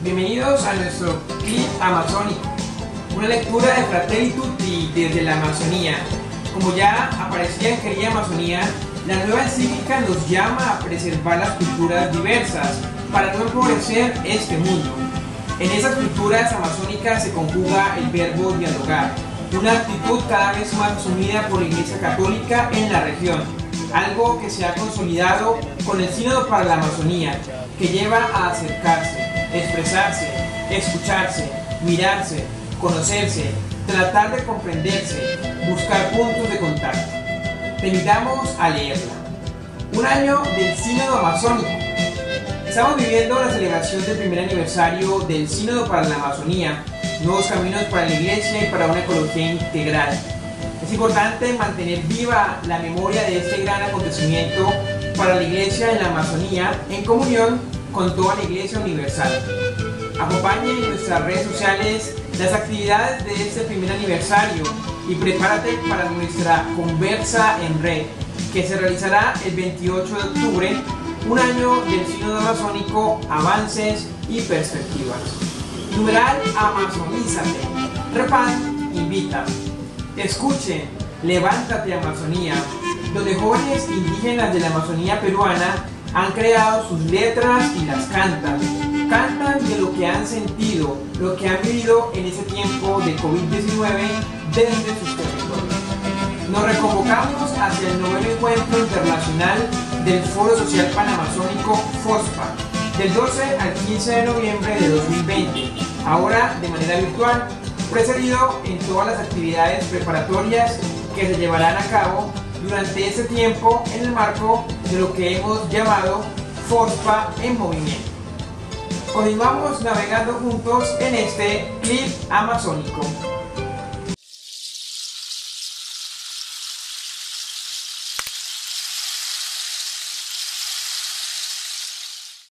Bienvenidos a nuestro clip amazónico, una lectura de Fratelli Tutti desde la Amazonía. Como ya aparecía en Querida Amazonía, la nueva encíclica nos llama a preservar las culturas diversas para no empobrecer este mundo. En esas culturas amazónicas se conjuga el verbo dialogar, una actitud cada vez más asumida por la Iglesia Católica en la región, algo que se ha consolidado con el Sínodo para la Amazonía, que lleva a acercarse, expresarse, escucharse, mirarse, conocerse, tratar de comprenderse, buscar puntos de contacto. Te invitamos a leerla. Un año del Sínodo Amazónico. Estamos viviendo la celebración del primer aniversario del Sínodo para la Amazonía, nuevos caminos para la Iglesia y para una ecología integral. Es importante mantener viva la memoria de este gran acontecimiento para la Iglesia en la Amazonía en comunión con toda la Iglesia Universal. Acompañe en nuestras redes sociales las actividades de este primer aniversario y prepárate para nuestra conversa en red, que se realizará el 28 de octubre, un año del Sínodo Amazónico, avances y perspectivas. Numeral Amazonízate. Repan invita. Escuchen, levántate Amazonía, donde jóvenes indígenas de la Amazonía peruana han creado sus letras y las cantan. Cantan de lo que han sentido, lo que han vivido en ese tiempo de COVID-19 desde sus territorios. Nos reconvocamos hacia el noveno encuentro internacional del Foro Social Panamazónico FOSPA, del 12 al 15 de noviembre de 2020, ahora de manera virtual, precedido en todas las actividades preparatorias que se llevarán a cabo durante este tiempo en el marco de lo que hemos llamado FOSPA en movimiento. Continuamos navegando juntos en este clip amazónico.